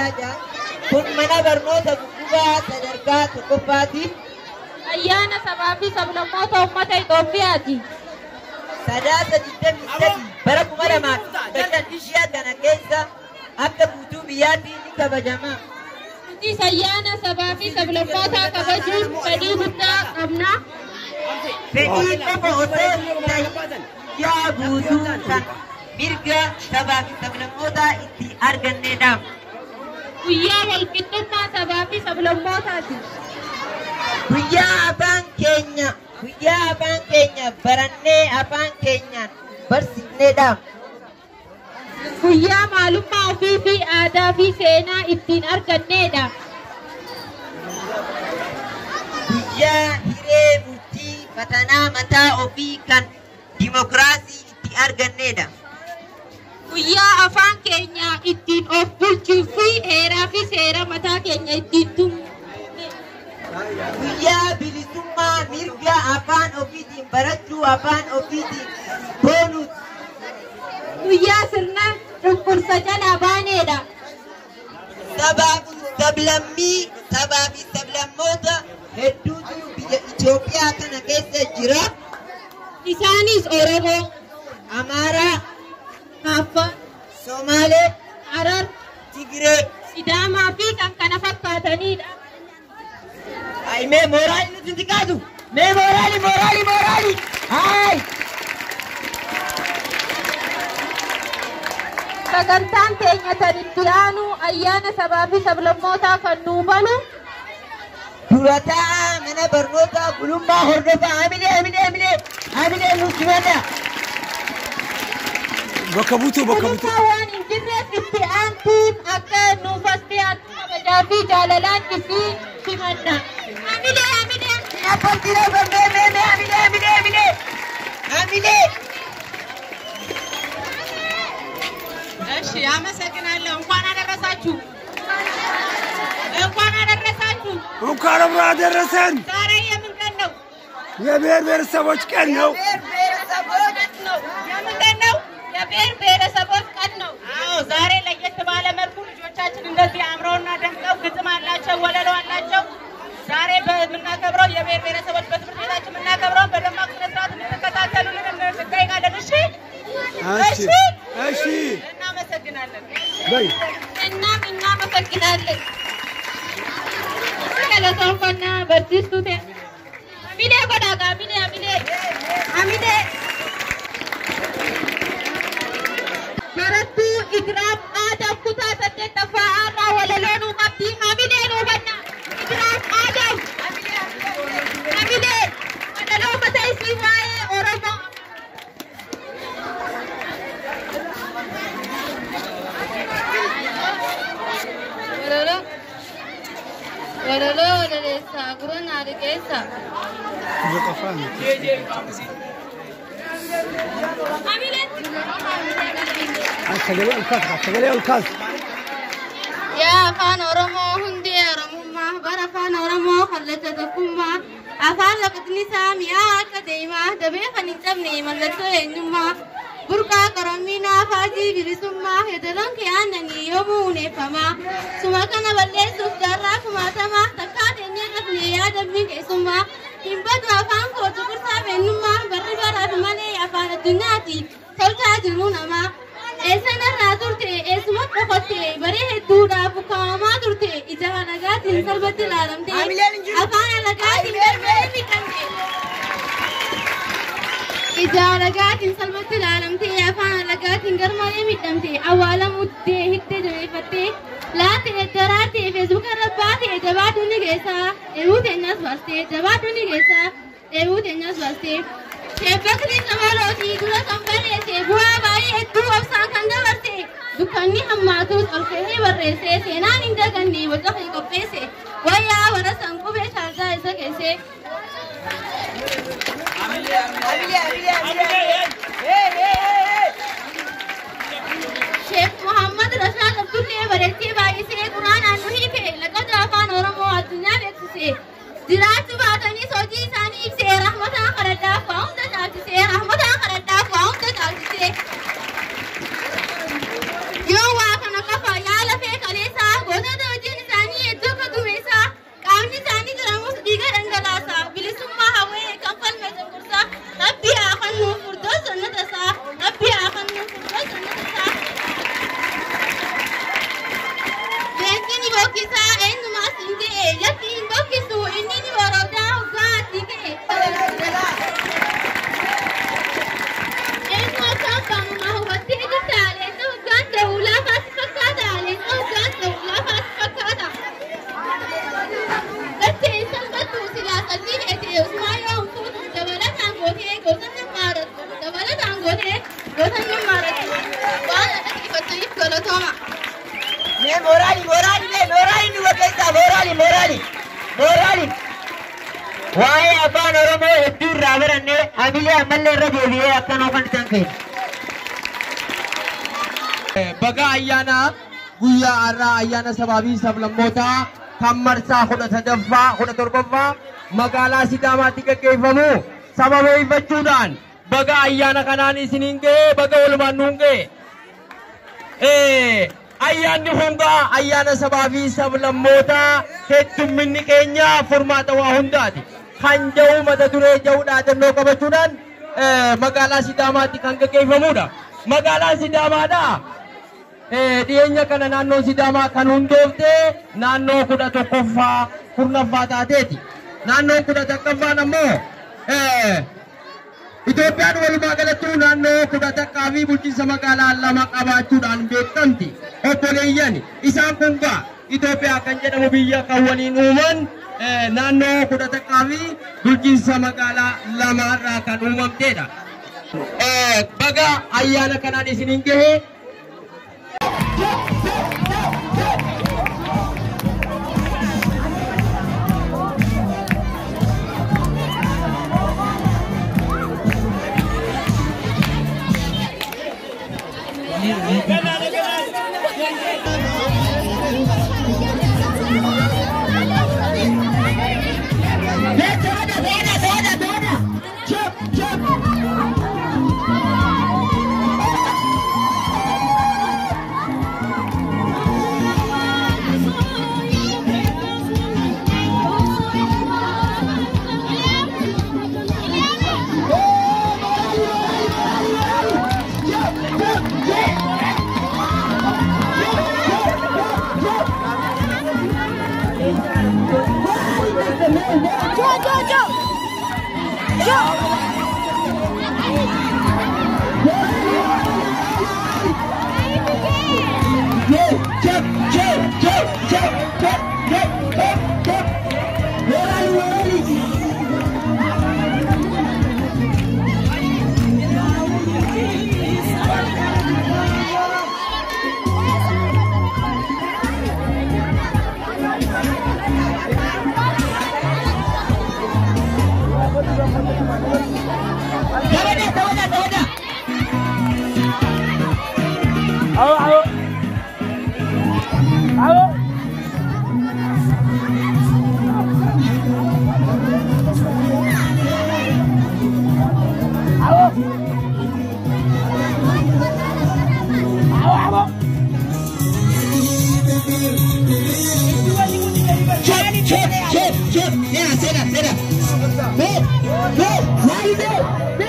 Raja kun mana barnoota gugubaa sadarkaa tokkoffaati. Ayyaana sabaa fi sablammoota uummata Itoophiyaati. Sadaasa 23 bara 2015 kana keessa akka guutuu biyyaatti ni kabajama. Nutis ayyaana sabaa fi sablammootaa kabajuun fedhii guddaa qabna. Fedhii qofa osoo hin ta'in yaa guutuu kan mirga sabaa fi sablammootaa itti argannedha. Guyyaa walqixxummaa sabaa fi sablammootaati. Guyyaa afaan keenya barannee afaan keenyaan barsiifnedha. Guyyaa maalummaa ofii fi aadaa fi seenaa ittiin argannedha. Guyyaa hiree murtii fatanaa mataa ofii kan dimokiraasii itti argannedha. Guyyaa afaan keenya ittiin of bulchuu fi heeraa fi seera mataa keenya ittiin tumnu. Guyyaa bilisummaa mirga afaan ofiitiin barachuu afaan ofiitiin boonuuti. Guyyaa sirna cunqursa jalaa baanedha. Sabaa fi sablammoota hedduutu biyya Itoophiyaa kana keessa jira. Isaanis Oromoo, Amaaraa, Affaar, Somaalee, Harar, Tigiree, Sidaamaa fi kan kana fakkaatanidha. Ay, mee moraali nuti xiqqaatu. Mee moraali. Hay! Sagantaan keenya tan itti aanu ayyaana sabaa fi sablammootaa kan nuu balu. Durataa mana barnootaa gulummaa hordofaa. Hamilee nuti mada. Bakka buutuu. Gulummaa waan hin jirreef itti aantuun akka nuuf as dhiyaatu kabajaa fi jaalalaan itti himanna. Hamilee. Abbootiin Hamilee. እሺ አመሰግናለሁ። እንኳን አደረሳችሁ። እንኳን አብሮ አደረሰን። ዛሬ የምን ቀን ነው? የብሔር ብሔረሰቦች ቀን ነው። የምን ቀን ነው? የብሔር ብሔረሰቦች ቀን ነው። አዎ ዛሬ ለየት ባለ መልኩ ልጆቻችን እንደዚህ አምረውና ደምቀው ግጥም አላቸው፣ ወለሎ አላቸው። ዛሬ በምናከብረው የብሔር ብሔረሰቦች በትምህርት ቤታችን የምናከብረው በደማቅ ስነ ስርዓት እንድትከታተሉልን እንጠይቃለን። እሺ እናመሰግናለን። እናመሰግናለን። ገለቶንኮና በርሲስቱቴ አሚሌ ጎዳጋ አሚሌ መረቱ ኢግራም አዳም ኩታ ሰደተፋ አራ ወለሎኑ ቀብዲ አሚሌ ነው በና ኢግራም አዳም አሚሌ ወለሎ መታይ ሲዋዬ ኦሮሞ Walalo walaleessa guran adeegessa. Sagalee olkaas. Yaa afaan Oromoo hundi Oromummaa bara afaan Oromoo kallacha tokkummaa afaan laqatni isaa mi'aa akka deemaa dabee kan hin cabne mallattoo eenyummaa burqaa qaroominaa faajii bilisummaa hedaloon kee aannanii yoomuu uneeffamaa suma kana balleessuuf jaarraa kumaatamaa takkaa teenyee qabne yaadamni keessummaa hin badu afaan koo cuqursaa beennummaa barri baraaf malee afaan addunyaati tolchaa jiru namaa eessanarraa turte eessuma dhokotte baree hedduudhaaf ukkaamamaa turte ija alagaatiin salphatti ilaalamte afaan alagaatiin garmalee miidhamte. Ija alagaatiin salphatti ilaalamte afaan alagaatiin garmalee miidhamte awwaalamuuttee hittee jabeeffattee laatte daraartee feesbuuka irra baatee jabaaduu ni geessaa dheebuu teenyas baastee jabaaduu ni geessaa dheebuu teenyas baastee sheebbakni sabalootii dura kan barreesse bu'aa baay'ee hedduu obsaan kan dabarse dukkanni hammaatus ol ka'ee barreesse seenaan hin daganne boca kan qopheesse wayyaa warra sanqubee shaarjaa isa keesse. Sheekh Muhammad Rashaad Abdullee bareechee baay'isee quraanaan nu hiike laqada afaan Oromoo addunyaa beeksise jiraachuu baatanis hojii isaanii ibsee rahmataan kadhadhaaf waa hunda caalchisee rahmataan kadhadhaaf waa hunda caalchisee yoo waa kana qofa yaala fee kaleessaa goota bokkisaa eenyumaas hin ga'e lafti hin bokkisu inni ni waroodaa hoggaatti ga'e. Eenyu akkaan baanumaa hubattee jirta leenca hoggaan ta'uu laafaas fakkaata leenca hoggaan ta'uu laafaas fakkaata. Gattee salphattuu silaa salphii heetee usumaa yoo hin fuutu dabalataan gootee gootan namaarattu dabalataan gootee gootan namaarattu waan dhaggeeffataniif galatooma. Morali nu bakkeessa morali. Waa'ee afaan Oromoo hedduu irraa barannee hamilee ammallee irra deebi'ee akkanoo kan isaan kennu. Baga ayyaana guyyaa har'aa ayyaana sabaa fi sablammootaa kan marsaa 17ffaa magaalaa Sidaamaatti gaggeeffamu sababeeffachuudhaan baga ayyaana kanaan isiniin ga'ee baga walumaan nuun ga'e. Ayyaanni hundaa ayyaana sabaa fi sablammootaa heddumminni keenya furmaata waa hundaati. Kan jedhu mata duree jedhu dhaadannoo qabachuudhaan magaalaa Sidaamaatti kan gaggeeffamudha. Magaalaan Sidaamaadha. Dhiyeenya kana naannoo Sidaamaa kan hundoofte naannoo 11ffaa taateeti. Naannoo 11ffaan ammoo Itoophiyaan walumaa galatti naannoo 11 fi bulchiinsa magaalaa 2 qabaachuudhaan beekamti. Obboleeyyan isaan kun gaa Itoophiyaa kan jedhamu biyya kan waliin uuman naannoo 11 fi bulchiinsa magaalaa 2 irraa kan uumamtedha. Baga ayyaana kanaan isiniin gahee. Chef. Yeah, say that. Go. Right there.